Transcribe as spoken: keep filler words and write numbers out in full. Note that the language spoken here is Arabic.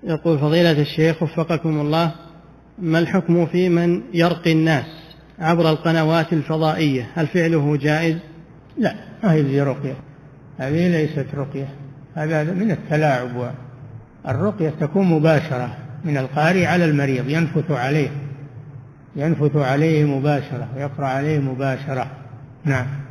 يقول فضيلة الشيخ وفقكم الله، ما الحكم في من يرقي الناس عبر القنوات الفضائية؟ هل فعله جائز؟ لا، ما هي رقية، هذه ليست رقية، هذا من التلاعب. الرقية تكون مباشرة من القارئ على المريض، ينفث عليه ينفث عليه مباشرة ويقرأ عليه مباشرة. نعم.